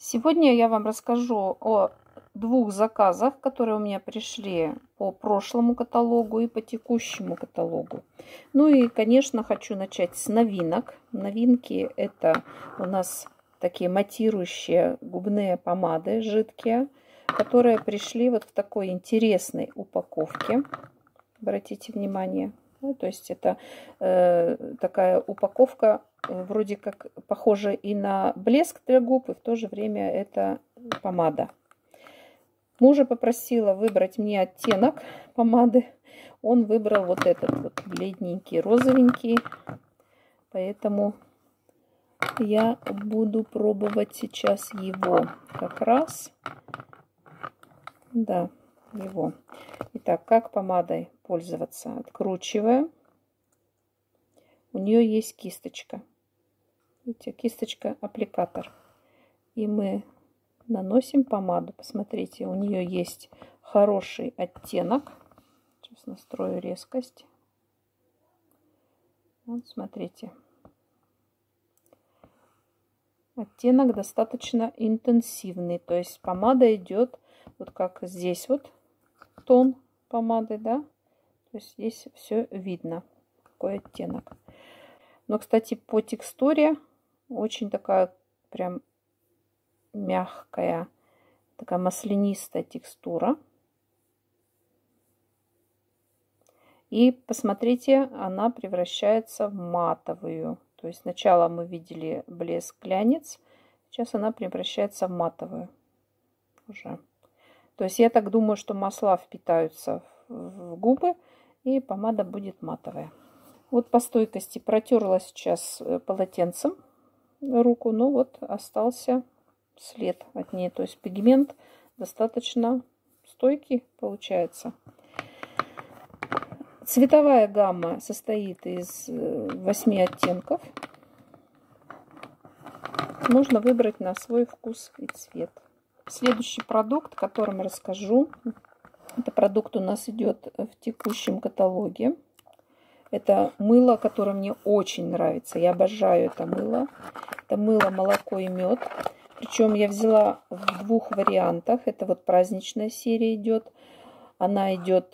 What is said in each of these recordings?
Сегодня я вам расскажу о двух заказах, которые у меня пришли по прошлому каталогу и по текущему каталогу. Ну и, конечно, хочу начать с новинок. Новинки – это у нас такие матирующие губные помады жидкие, которые пришли вот в такой интересной упаковке. Обратите внимание. Ну, то есть это такая упаковка вроде как похожа и на блеск для губ, и в то же время это помада. Мужа попросила выбрать мне оттенок помады. Он выбрал вот этот вот бледненький, розовенький. Поэтому я буду пробовать сейчас его как раз. Да, его. Итак, как помадой пользоваться? Откручиваем. У нее есть кисточка. Видите, кисточка аппликатор. И мы наносим помаду. Посмотрите, у нее есть хороший оттенок. Сейчас настрою резкость. Вот, смотрите. Оттенок достаточно интенсивный. То есть помада идет вот как здесь вот тон помады, да. То есть здесь все видно, какой оттенок. Но, кстати, по текстуре очень такая прям мягкая, такая маслянистая текстура. И посмотрите, она превращается в матовую. То есть сначала мы видели блеск, глянец, сейчас она превращается в матовую уже. То есть я так думаю, что масла впитаются в губы, и помада будет матовая. Вот по стойкости протерла сейчас полотенцем руку, но вот остался след от ней. То есть пигмент достаточно стойкий получается. Цветовая гамма состоит из 8 оттенков. Можно выбрать на свой вкус и цвет. Следующий продукт, о котором расскажу, это продукт у нас идет в текущем каталоге. Это мыло, которое мне очень нравится. Я обожаю это мыло. Это мыло молоко и мед. Причем я взяла в двух вариантах. Это вот праздничная серия идет. Она идет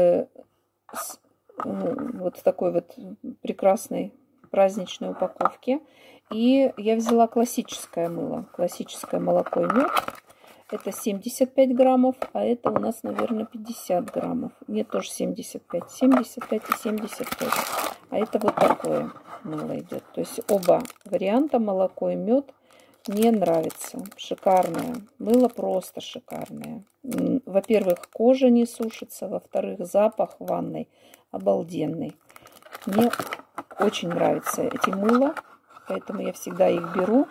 вот в такой вот прекрасной праздничной упаковке. И я взяла классическое мыло. Классическое молоко и мед. Это 75 граммов, а это у нас, наверное, 50 граммов. Нет, тоже 75. 75 и 75. А это вот такое мыло идет. То есть оба варианта, молоко и мед, мне нравится. Шикарное. Мыло просто шикарное. Во-первых, кожа не сушится. Во-вторых, запах ванной обалденный. Мне очень нравятся эти мыла, поэтому я всегда их беру.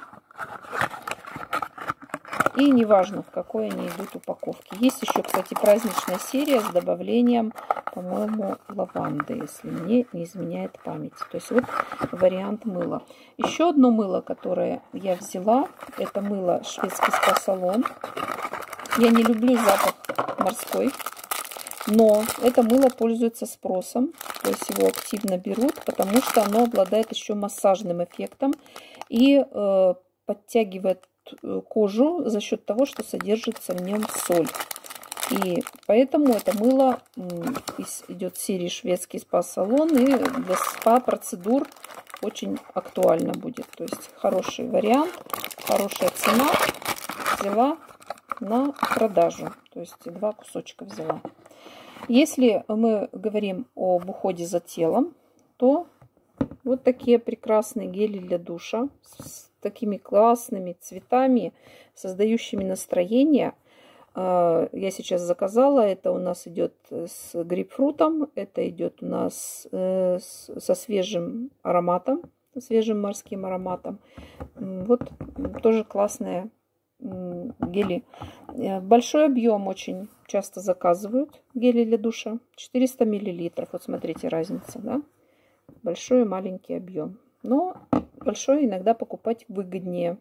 И неважно, в какой они идут упаковке. Есть еще, кстати, праздничная серия с добавлением, по-моему, лаванды, если мне не изменяет память. То есть вот вариант мыла. Еще одно мыло, которое я взяла, это мыло шведский спа-салон. Я не люблю запах морской, но это мыло пользуется спросом. То есть его активно берут, потому что оно обладает еще массажным эффектом и подтягивает кожу за счет того, что содержится в нем соль. И поэтому это мыло идет в серии шведский спа-салон, и для спа-процедур очень актуально будет. То есть хороший вариант, хорошая цена. Взяла на продажу. То есть 2 кусочка взяла. Если мы говорим об уходе за телом, то вот такие прекрасные гели для душа с такими классными цветами, создающими настроение. Я сейчас заказала. Это у нас идет с грейпфрутом. Это идет у нас со свежим ароматом, свежим морским ароматом. Вот тоже классные гели. Большой объем очень часто заказывают гели для душа. 400 миллилитров. Вот смотрите, разница, да? Большой и маленький объем. Но большой иногда покупать выгоднее.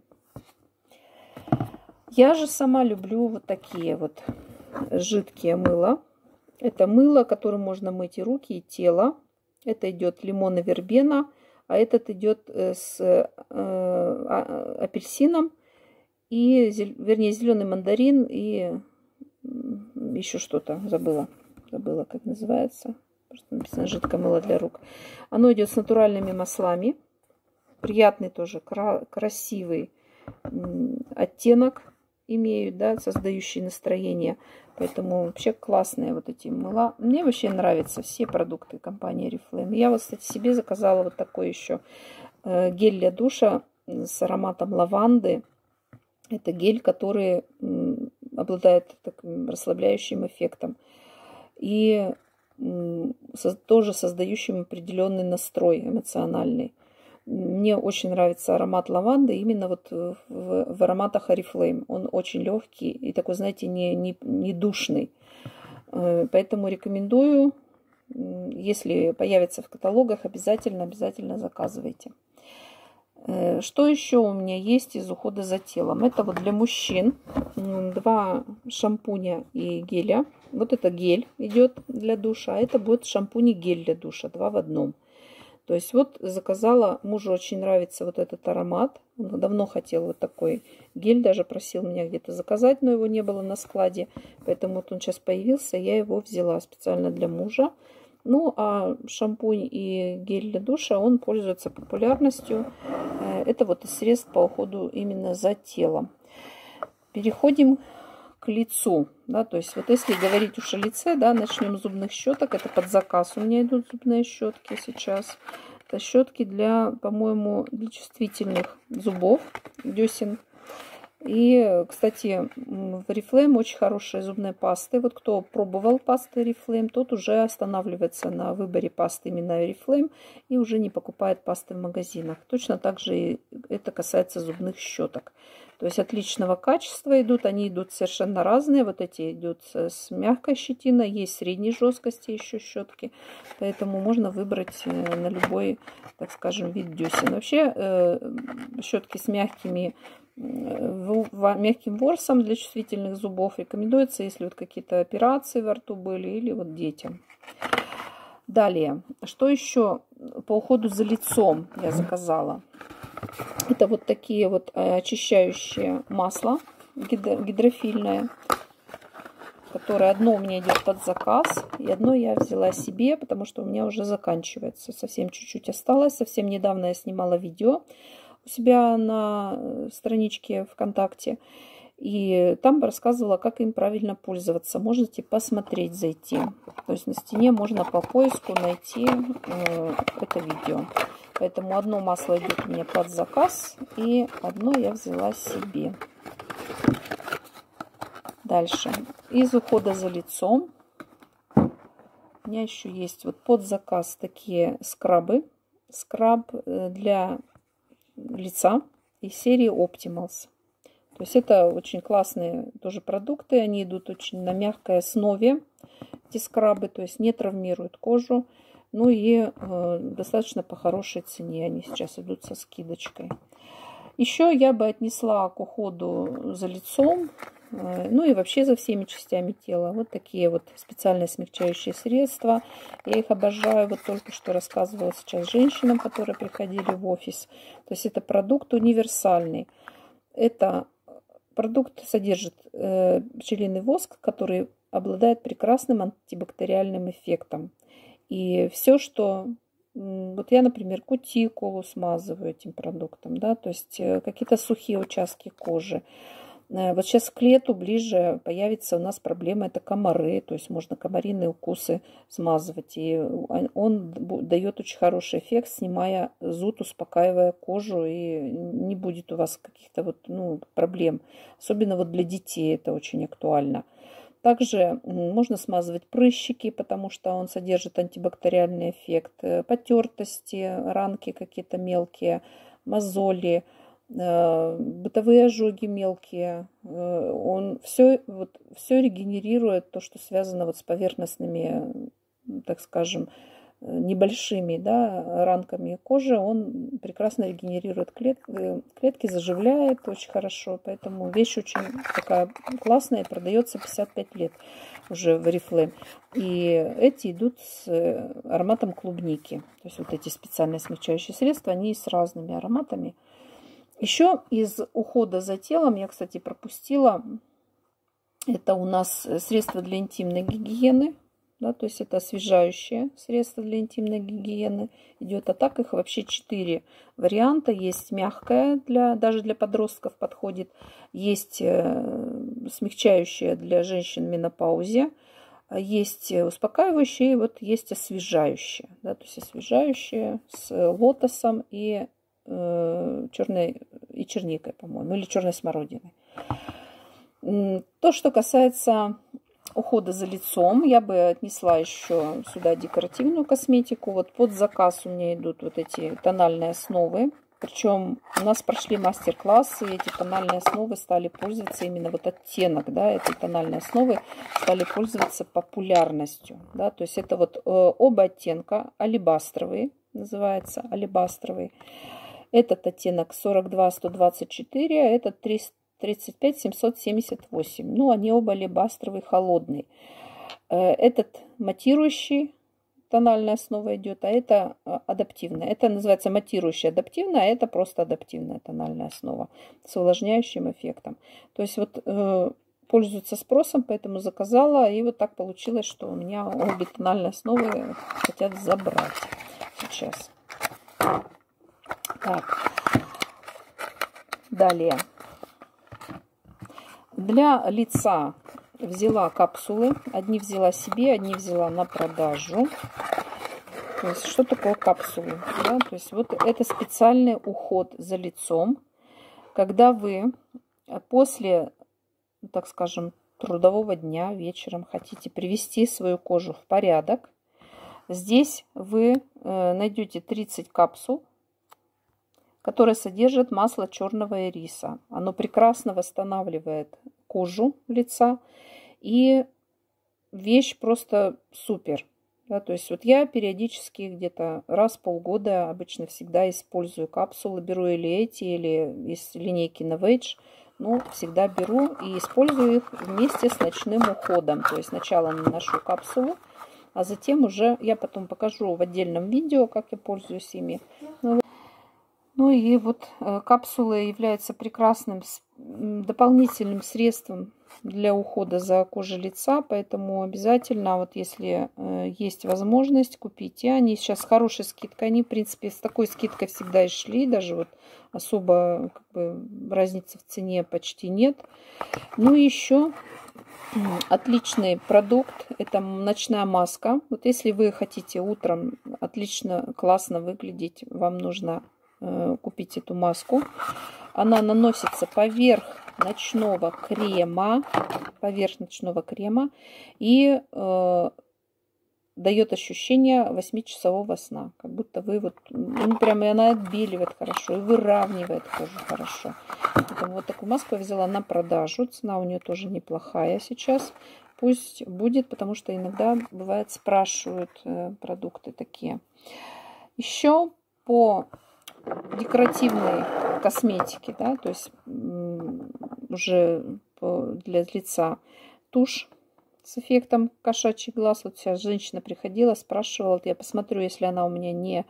Я же сама люблю вот такие вот жидкие мыла. Это мыло, которым можно мыть и руки, и тело. Это идет лимон и вербена, а этот идет с апельсином и, вернее, зеленый мандарин и еще что-то, забыла, как называется. Просто написано жидкое мыло для рук. Оно идет с натуральными маслами. Приятный тоже, красивый оттенок имеют, да, создающий настроение. Поэтому вообще классные вот эти мыла. Мне вообще нравятся все продукты компании Oriflame. Я вот, кстати, себе заказала вот такой еще гель для душа с ароматом лаванды. Это гель, который обладает таким расслабляющим эффектом. И тоже создающим определенный настрой эмоциональный. Мне очень нравится аромат лаванды именно вот в ароматах Oriflame. Он очень легкий и такой, знаете, не душный. Поэтому рекомендую, если появится в каталогах, обязательно заказывайте. Что еще у меня есть из ухода за телом? Это вот для мужчин 2 шампуня и геля. Вот это гель идет для душа, а это будет шампунь и гель для душа, 2 в 1. То есть вот заказала, мужу очень нравится вот этот аромат. Он давно хотел вот такой гель, даже просил меня где-то заказать, но его не было на складе. Поэтому вот он сейчас появился, я его взяла специально для мужа. Ну, а шампунь и гель для душа, он пользуется популярностью. Это вот из средств по уходу именно за телом. Переходим к лицу. Да, то есть вот если говорить уж о лице, да, начнем с зубных щеток. Это под заказ у меня идут зубные щетки сейчас. Это щетки для, по-моему, для чувствительных зубов, десен. И, кстати, в Oriflame очень хорошие зубные пасты. Вот кто пробовал пасты Oriflame, тот уже останавливается на выборе пасты именно Oriflame и уже не покупает пасты в магазинах. Точно так же и это касается зубных щеток. То есть отличного качества идут, они идут совершенно разные. Вот эти идут с мягкой щетиной, есть средней жесткости еще щетки. Поэтому можно выбрать на любой, так скажем, вид десен. Вообще щетки с мягким ворсом для чувствительных зубов рекомендуется, если вот какие-то операции во рту были или вот детям. Далее, что еще по уходу за лицом я заказала? Это вот такие вот очищающие масла гидрофильное, которое одно у меня идет под заказ, и одно я взяла себе, потому что у меня уже заканчивается. Совсем чуть-чуть осталось. Совсем недавно я снимала видео у себя на страничке ВКонтакте. И там рассказывала, как им правильно пользоваться. Можете посмотреть, зайти. То есть на стене можно по поиску найти это видео. Поэтому одно масло идет у меня под заказ, и одно я взяла себе. Дальше. Из ухода за лицом у меня еще есть вот под заказ такие скрабы. Скраб для лица из серии Optimals. То есть это очень классные тоже продукты. Они идут очень на мягкой основе, эти скрабы, то есть не травмируют кожу. Ну и достаточно по хорошей цене. Они сейчас идут со скидочкой. Еще я бы отнесла к уходу за лицом, ну и вообще за всеми частями тела. Вот такие вот специальные смягчающие средства. Я их обожаю. Вот только что рассказывала сейчас женщинам, которые приходили в офис. То есть это продукт универсальный. Это продукт содержит пчелиный воск, который обладает прекрасным антибактериальным эффектом. И все, что... Вот я, например, кутикулу смазываю этим продуктом, да, то есть какие-то сухие участки кожи. Вот сейчас к лету ближе появится у нас проблема, это комары, то есть можно комариные укусы смазывать. И он дает очень хороший эффект, снимая зуд, успокаивая кожу, и не будет у вас каких-то вот, проблем. Особенно вот для детей это очень актуально. Также можно смазывать прыщики, потому что он содержит антибактериальный эффект, потертости, ранки какие-то мелкие, мозоли, бытовые ожоги мелкие. Он все регенерирует, то, что связано вот с поверхностными, так скажем, небольшими, да, ранками кожи. Он прекрасно регенерирует клетки, заживляет очень хорошо. Поэтому вещь очень такая классная, продается 55 лет уже в Oriflame. И эти идут с ароматом клубники. То есть вот эти специальные смягчающие средства, они с разными ароматами. Еще из ухода за телом я, кстати, пропустила. Это у нас средства для интимной гигиены. Да, то есть это освежающее средство для интимной гигиены идет. А так их вообще 4 варианта. Есть мягкое, даже для подростков подходит. Есть смягчающее для женщин в менопаузе. Есть успокаивающее, и вот есть освежающее. Да, то есть освежающее с лотосом и черной и черникой, по-моему, или черной смородиной. То, что касается ухода за лицом, я бы отнесла еще сюда декоративную косметику. Вот под заказ у меня идут вот эти тональные основы. Причем у нас прошли мастер-классы, и эти тональные основы стали пользоваться, именно вот оттенок, да, этой тональной основы стали пользоваться популярностью. Да, то есть это вот оба оттенка, алебастровый, называется алебастровый. Этот оттенок 42-124, а этот 35-778. Ну, они оба алебастровый, холодный. Этот матирующий, тональная основа идет, а это адаптивная. Это называется матирующая адаптивная, а это просто адаптивная тональная основа с увлажняющим эффектом. То есть вот пользуется спросом, поэтому заказала. И вот так получилось, что у меня обе тональные основы хотят забрать сейчас. Так, далее. Для лица взяла капсулы. Одни взяла себе, одни взяла на продажу. То есть, что такое капсулы? Да? То есть, вот это специальный уход за лицом, когда вы после, так скажем, трудового дня вечером хотите привести свою кожу в порядок. Здесь вы найдете 30 капсул, которое содержит масло черного ириса. Оно прекрасно восстанавливает кожу лица. И вещь просто супер. Да, то есть вот я периодически где-то раз в полгода обычно всегда использую капсулы. Беру или эти, или из линейки Novage. Ну, всегда беру и использую их вместе с ночным уходом. То есть сначала наношу капсулу, а затем уже я потом покажу в отдельном видео, как я пользуюсь ими. Ну и вот капсулы являются прекрасным дополнительным средством для ухода за кожей лица, поэтому обязательно, вот если есть возможность, купите. Они сейчас с хорошей скидкой, они в принципе с такой скидкой всегда и шли, даже вот особо как бы разницы в цене почти нет. Ну и еще отличный продукт, это ночная маска. Вот если вы хотите утром отлично, классно выглядеть, вам нужно купить эту маску. Она наносится поверх ночного крема, и дает ощущение 8-часового сна. Как будто вы вот, ну, прямо она отбеливает хорошо и выравнивает кожу хорошо. Поэтому вот такую маску я взяла на продажу. Цена у нее тоже неплохая сейчас. Пусть будет, потому что иногда бывает спрашивают продукты такие. Еще по декоративной косметики, да, то есть уже для лица тушь с эффектом кошачий глаз. Вот сейчас женщина приходила, спрашивала, вот я посмотрю, если она у меня не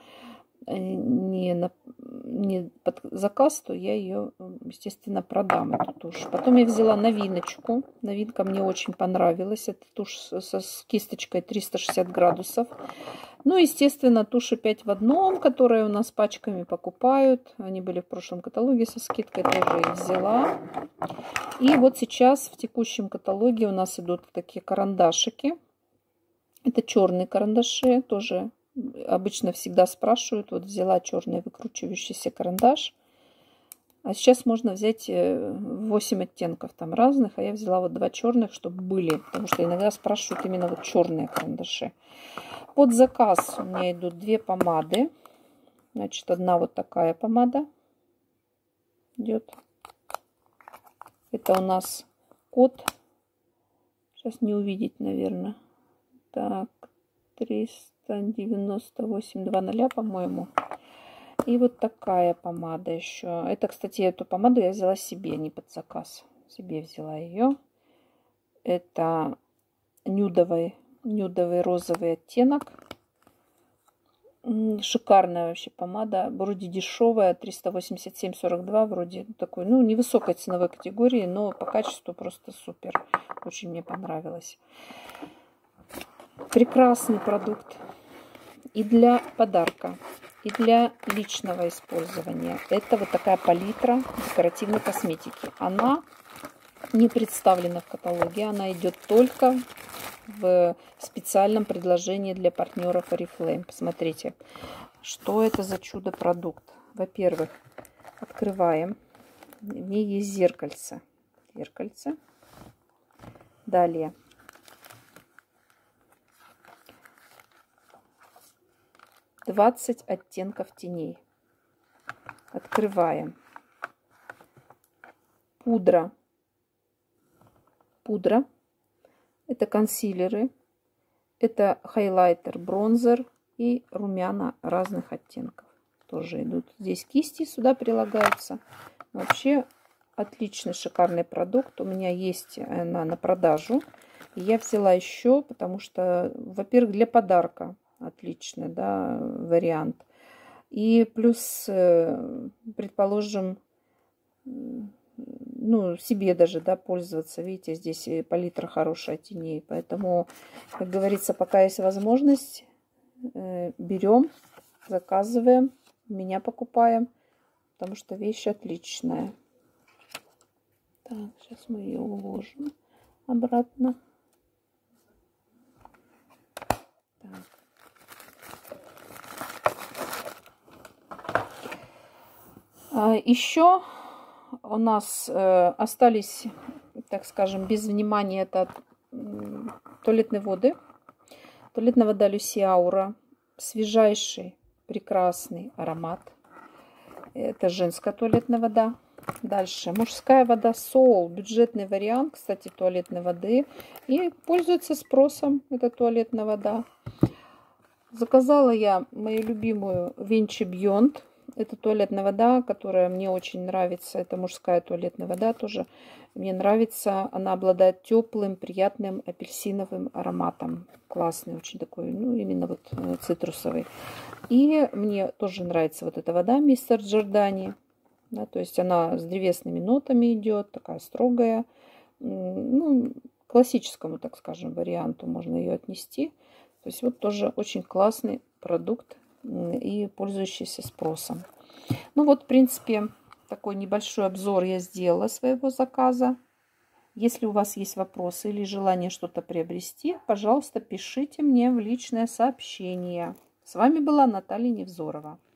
под заказ, то я ее, естественно, продам, эту тушь. Потом я взяла новиночку. Новинка мне очень понравилась. Это тушь с кисточкой 360 градусов. Ну, естественно, туши 5 в одном, которые у нас пачками покупают. Они были в прошлом каталоге со скидкой, тоже их взяла. И вот сейчас в текущем каталоге у нас идут такие карандашики. Это черные карандаши, тоже обычно всегда спрашивают. Вот взяла черный выкручивающийся карандаш. А сейчас можно взять 8 оттенков там разных, а я взяла вот 2 черных, чтобы были, потому что иногда спрашивают именно вот черные карандаши. Под заказ у меня идут 2 помады. Значит, одна вот такая помада идет. Это у нас код. Сейчас не увидеть, наверное. Так, 398,20, по-моему. И вот такая помада еще. Это, кстати, эту помаду я взяла себе, не под заказ. Себе взяла ее. Это нюдовый розовый оттенок. Шикарная вообще помада, вроде дешевая, 387,42, вроде такой, ну, невысокой ценовой категории, но по качеству просто супер. Очень мне понравилось. Прекрасный продукт и для подарка, и для личного использования. Это вот такая палитра декоративной косметики. Она не представлена в каталоге, она идет только в специальном предложении для партнеров Oriflame. Посмотрите, что это за чудо-продукт. Во-первых, открываем. В ней есть зеркальце. Зеркальце. Далее. «20 оттенков теней». Открываем. Пудра. Пудра. Это консилеры, это хайлайтер, бронзер и румяна разных оттенков. Тоже идут. Здесь кисти сюда прилагаются. Вообще отличный, шикарный продукт. У меня есть она на продажу. И я взяла еще, потому что, во-первых, для подарка отличный, да, вариант. И плюс, предположим, ну, себе даже, да, пользоваться. Видите, здесь палитра хорошая теней. Поэтому, как говорится, пока есть возможность, берем, заказываем, меня покупаем, потому что вещь отличная. Так, сейчас мы ее уложим обратно. Так. Еще у нас остались, так скажем, без внимания, это туалетные воды. Туалетная вода Люси Аура. Свежайший, прекрасный аромат. Это женская туалетная вода. Дальше мужская вода Soul. Бюджетный вариант, кстати, туалетной воды. И пользуется спросом эта туалетная вода. Заказала я мою любимую Венчи Beyond. Это туалетная вода, которая мне очень нравится. Это мужская туалетная вода тоже. Мне нравится. Она обладает теплым, приятным апельсиновым ароматом. Классный, очень такой, ну, именно вот цитрусовый. И мне тоже нравится вот эта вода Мистер Джордани. Да, то есть она с древесными нотами идет, такая строгая. Ну, к классическому, так скажем, варианту можно ее отнести. То есть вот тоже очень классный продукт и пользующийся спросом. Ну вот, в принципе, такой небольшой обзор я сделала своего заказа. Если у вас есть вопросы или желание что-то приобрести, пожалуйста, пишите мне в личное сообщение. С вами была Наталья Невзорова.